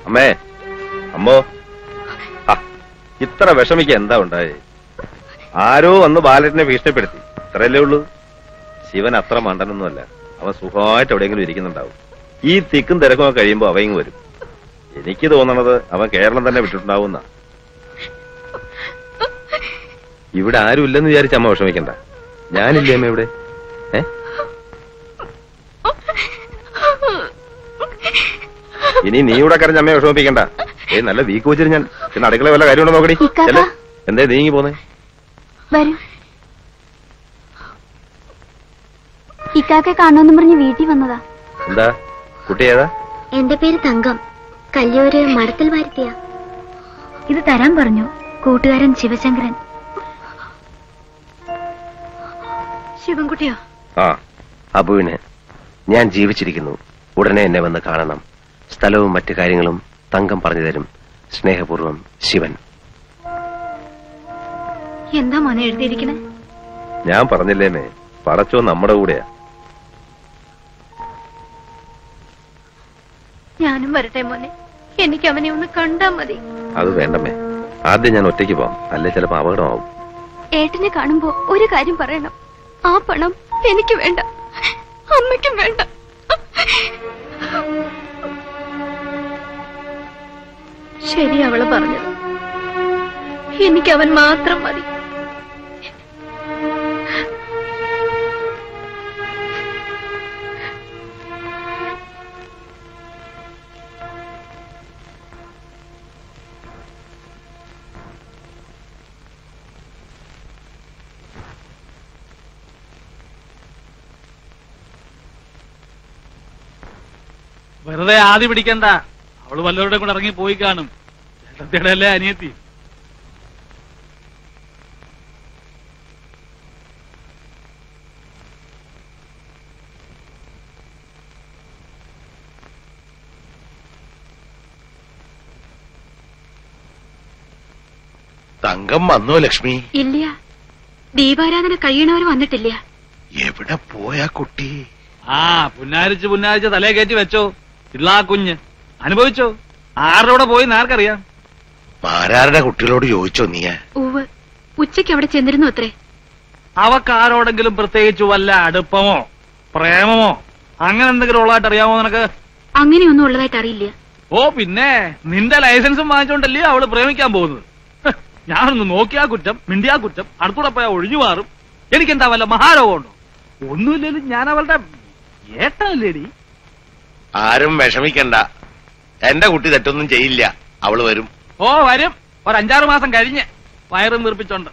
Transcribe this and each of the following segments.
അമ്മേ, അമ്മോ, ഇത്ര വിഷമിക്ക എന്താ ഉണ്ടായേ? ആരോ വന്ന് ബാലറ്റിനെ ഭീഷണിപ്പെടുത്തി, ഇത്രയല്ലേ ഉള്ളൂ. ശിവൻ അത്ര മണ്ടനൊന്നുമല്ല. അവൻ സുഖമായിട്ട് എവിടെയെങ്കിലും ഇരിക്കുന്നുണ്ടാവും. ഈ തിക്കും തിരക്കും കഴിയുമ്പോ അവയും വരും. എനിക്ക് തോന്നണത് അവൻ കേരളം തന്നെ വിട്ടിട്ടുണ്ടാവുന്ന. ഇവിടെ ആരും ഇല്ലെന്ന് വിചാരിച്ച അമ്മ വിഷമിക്കണ്ട. ഞാനില്ലേ അമ്മ ഇവിടെ? ഇനി നീ ഇവിടെ കരഞ്ഞ അമ്മയെ വിഷമിപ്പിക്കണ്ട. നല്ല വീക്ക് വെച്ചിട്ട് ഞാൻ പിന്നെ അടുക്കള വല്ല കാര്യമുണ്ടോ നോക്കടി. എന്തേ നീങ്ങി പോന്നേ? ഇക്കാക്കെ കാണുമെന്ന് പറഞ്ഞ് വീട്ടിൽ വന്നതാ. എന്താ കുട്ടി ഏതാ? എന്റെ പേര് തങ്കം. കല്യോര് മരത്തിൽ വരുത്തിയ. ഇത് തരാൻ പറഞ്ഞു കൂട്ടുകാരൻ ശിവശങ്കരൻ. ശിവൻകുട്ടിയോ? ആ അബുവിന് ഞാൻ ജീവിച്ചിരിക്കുന്നു. ഉടനെ എന്നെ വന്ന് കാണണം. സ്ഥലവും മറ്റു കാര്യങ്ങളും തങ്കം പറഞ്ഞു തരും. സ്നേഹപൂർവ്വം ശിവൻ. എന്താ മോനെ എഴുതിയിരിക്കണേ? ഞാൻ പറഞ്ഞില്ലേമേ, പടച്ചോ നമ്മുടെ കൂടെയാ. ഞാനും വരട്ടെ മോനെ, എനിക്ക് അവനെ ഒന്ന് കണ്ടാ മതി. അത് വേണ്ടമ്മേ, ആദ്യം ഞാൻ ഒറ്റയ്ക്ക് പോവാം, അല്ലെ ചിലപ്പോ അപകടമാവും. ഏട്ടനെ കാണുമ്പോ ഒരു കാര്യം പറയണം. ആ പണം എനിക്ക് വേണ്ട, അമ്മയ്ക്കും വേണ്ട. ശരി അവള് പറഞ്ഞത്. എനിക്ക് അവൻ മാത്രം മതി. വെറുതെ ആദ്യം പിടിക്കണ്ട. അവള് വല്ലവരുടെ കൂടെ ഇറങ്ങി പോയി കാണും. ചേട്ടത്തിയുടെ അല്ലേ അനിയത്തി. തങ്കം വന്നോ ലക്ഷ്മി? ഇല്ല, ദീപാരാധന കഴിയണവർ വന്നിട്ടില്ല. എവിടെ പോയാ കുട്ടി? ആ പുന്നാരിച്ച് തലേ കയറ്റി വെച്ചോ. ഇള്ളാ കുഞ്ഞ് അനുഭവിച്ചോ. ആരുടെ കൂടെ പോയി ആർക്കറിയാം. ആരാരുടെ കുട്ടികളോട് ചോദിച്ചോ നീ? ഉവ്, ഉച്ചയ്ക്ക് അവിടെ ചെന്നിരുന്നു അത്രേ. അവക്കാരോടെങ്കിലും പ്രത്യേകിച്ച് വല്ല അടുപ്പമോ പ്രേമമോ അങ്ങനെ എന്തെങ്കിലും ഉള്ളതായിട്ട് അറിയാമോ നിനക്ക്? അങ്ങനെയൊന്നും ഉള്ളതായിട്ട് അറിയില്ല. ഓ പിന്നെ, നിന്റെ ലൈസൻസും വാങ്ങിച്ചോണ്ടല്ലേ അവള് പ്രേമിക്കാൻ പോകുന്നത്. ഞാനൊന്ന് നോക്കിയാ കുറ്റം, മിണ്ടിയാ കുറ്റം, അടുത്തൂടെ പോയാ ഒഴിഞ്ഞു മാറും. എനിക്കെന്താ വല്ല മഹാരോഗമുണ്ടോ? ഒന്നുമില്ലേലും ഞാൻ അവളുടെ ഏട്ടനല്ലേടി. ആരും വിഷമിക്കണ്ട, എന്റെ കുട്ടി തെറ്റൊന്നും ചെയ്യില്ല. അവള് വരും. ഓ വരും, ഒരു 5-6 മാസം കഴിഞ്ഞ് വയറും വീർപ്പിച്ചോണ്ട്.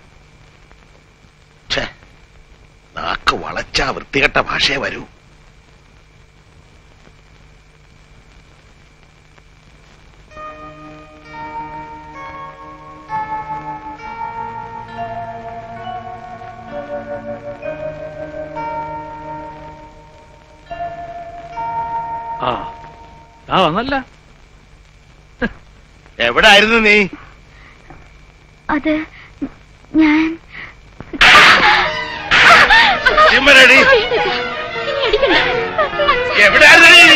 നാക്ക് വളച്ച വൃത്തികെട്ട ഭാഷയെ വരൂ. ആ വന്നല്ല. എവിടെ ആയിരുന്നു നീ? അത് ഞാൻ എവിടെയായിരുന്നു നീ?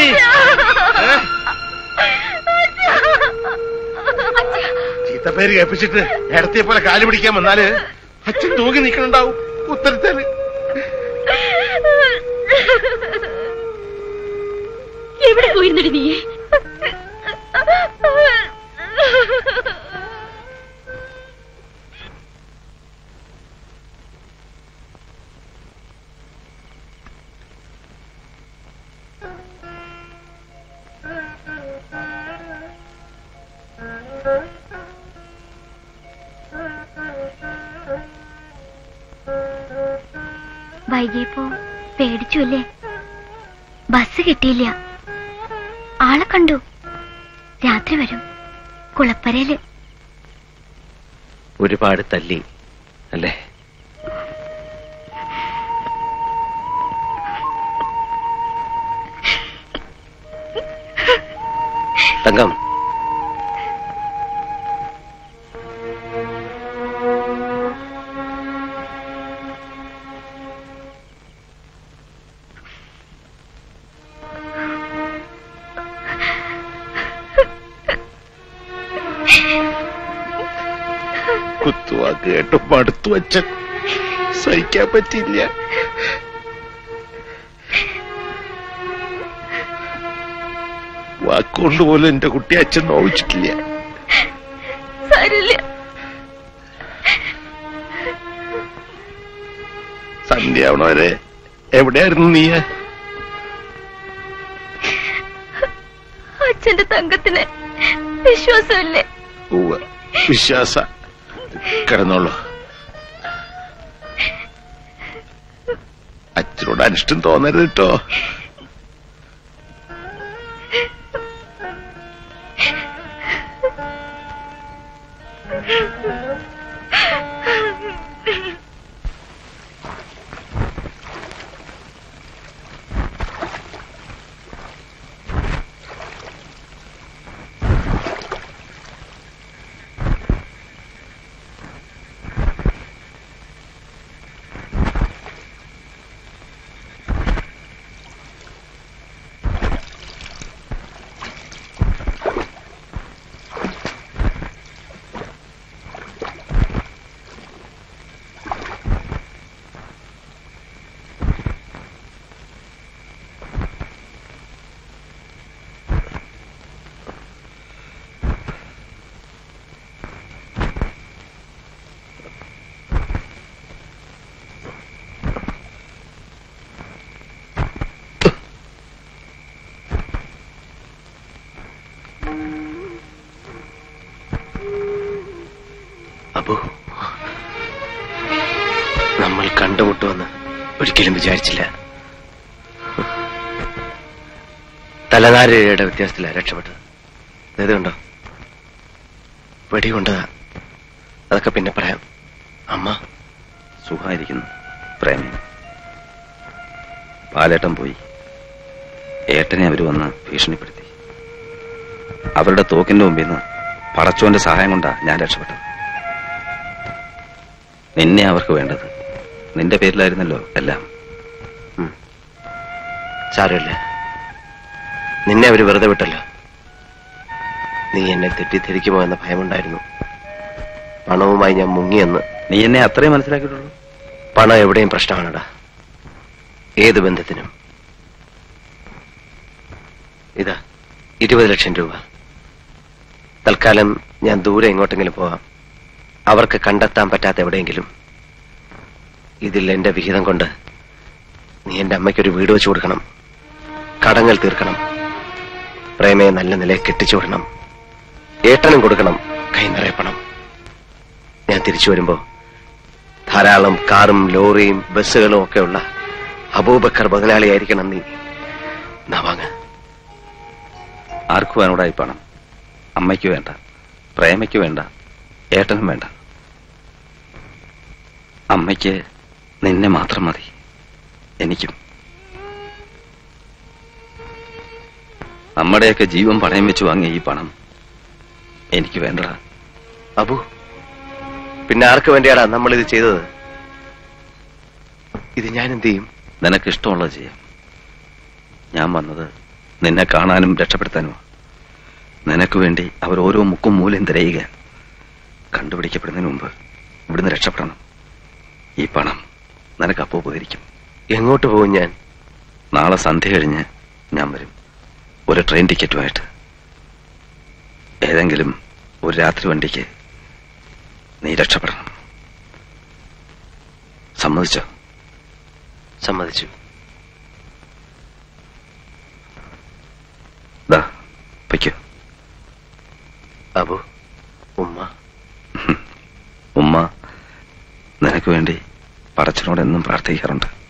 ചീത്തപ്പേര് കേൾപ്പിച്ചിട്ട് ഇടത്തെ പോലെ കാല് പിടിക്കാൻ വന്നാല് അച്ഛൻ തൂങ്ങി നിൽക്കണുണ്ടാവും ഉത്തരത്തേല്. എവിടെ പോയിരുന്നിട്ട് നീ? വൈകിയപ്പോ പേടിച്ചു അല്ലേ? ബസ് കിട്ടിയില്ല. ആളെ കണ്ടു. രാത്രി വരും, കുളപ്പരയില്. ഒരുപാട് തല്ലി അല്ലേ? തങ്കം, വാക്ക് കേട്ടു മടുത്തു അച്ഛൻ. സഹിക്കാൻ പറ്റില്ല. വാക്കുകൊണ്ട് പോലും എന്റെ കുട്ടി അച്ഛൻ നോവിച്ചിട്ടില്ല. സന്ധ്യാവണവരെ എവിടെയായിരുന്നു നീ? അച്ഛന്റെ തങ്കത്തിന് വിശ്വാസമില്ലേ? വിശ്വാസ. കിടന്നോളൂ. അച്ഛനോട് അനിഷ്ടം തോന്നരുത് കേട്ടോ. നമ്മൾ കണ്ടുമുട്ടുമെന്ന് ഒരിക്കലും വിചാരിച്ചില്ല. തലനാരിഴയുടെ വ്യത്യാസത്തിലാണ് രക്ഷപ്പെട്ടത്. ഇതുണ്ടോ? വെടികൊണ്ടതാ. അതൊക്കെ പിന്നെ പറയാം. അമ്മ സുഖമായിരിക്കുന്നു. പ്രേമി പാലേട്ടൻ പോയി. ഏട്ടനെ അവര് വന്ന് ഭീഷണിപ്പെടുത്തി. അവരുടെ തോക്കിന്റെ മുമ്പിൽ നിന്ന് പടച്ചോന്റെ സഹായം കൊണ്ടാ ഞാൻ രക്ഷപ്പെട്ടത്. നിന്നെ അവർക്ക് വേണ്ടത്. നിന്റെ പേരിലായിരുന്നല്ലോ എല്ലാം. സാരമില്ല, നിന്നെ അവര് വെറുതെ വിട്ടല്ലോ. നീ എന്നെ തെറ്റിദ്ധരിക്കുമോ എന്ന ഭയമുണ്ടായിരുന്നു. പണവുമായി ഞാൻ മുങ്ങിയെന്ന്. നീ എന്നെ അത്രയും മനസ്സിലാക്കിയിട്ടുള്ളൂ. പണം എവിടെയും പ്രശ്നമാണടാ, ഏത് ബന്ധത്തിനും. ഇതാ 20 ലക്ഷം രൂപ. തൽക്കാലം ഞാൻ ദൂരെ എങ്ങോട്ടെങ്കിലും പോവാം. അവർക്ക് കണ്ടെത്താൻ പറ്റാത്ത എവിടെയെങ്കിലും. ഇതിൽ എന്റെ വിഹിതം കൊണ്ട് നീ എന്റെ അമ്മയ്ക്കൊരു വീട് വെച്ചു കൊടുക്കണം. കടങ്ങൾ തീർക്കണം. പ്രേമയെ നല്ല നിലയിൽ കെട്ടിച്ചുവിടണം. ഏട്ടനും കൊടുക്കണം കൈ നിറയെ പണം. ഞാൻ തിരിച്ചു വരുമ്പോ ധാരാളം കാറും ലോറിയും ബസ്സുകളും ഒക്കെയുള്ള അബൂബക്കർ മുതലാളിയായിരിക്കണം നീ. വാങ്ങ. ആർക്കും വേണോടായി പണം? അമ്മയ്ക്ക് വേണ്ട, പ്രേമയ്ക്ക് വേണ്ട, ഏട്ടനും വേണ്ട. അമ്മയ്ക്ക് നിന്നെ മാത്രം മതി. എനിക്കും. നമ്മുടെയൊക്കെ ജീവൻ പണയം വെച്ച് വാങ്ങിയ ഈ പണം എനിക്ക് വേണ്ടടാ. അബു, പിന്നെ ആർക്ക് വേണ്ടിയാടാ നമ്മൾ ഇത് ചെയ്തത്? ഇത് ഞാൻ എന്ത് ചെയ്യും? നിനക്ക് ഇഷ്ടമുള്ളത് ചെയ്യാം. ഞാൻ വന്നത് നിന്നെ കാണാനും രക്ഷപ്പെടുത്താനുമാണ്. നിനക്ക് വേണ്ടി അവർ ഓരോ മുക്കും മൂലയും തിരയുക. കണ്ടുപിടിക്കപ്പെടുന്നതിന് മുമ്പ് ഇവിടുന്ന് രക്ഷപ്പെടണം. ഈ പണം നിനക്ക് അപ്പോൾ ഉപകരിക്കും. എങ്ങോട്ട് പോകും ഞാൻ? നാളെ സന്ധ്യ കഴിഞ്ഞ് ഞാൻ വരും, ഒരു ട്രെയിൻ ടിക്കറ്റുമായിട്ട്. ഏതെങ്കിലും ഒരു രാത്രി വണ്ടിക്ക് നീ രക്ഷപ്പെടണം. സമ്മതിച്ചോ? സമ്മതിച്ചു. വയ്ക്കോ. അബു, ഉമ്മ. ഉമ്മ നിനക്ക് വേണ്ടി പടച്ചനോട് എന്നും പ്രാർത്ഥിക്കാറുണ്ട്.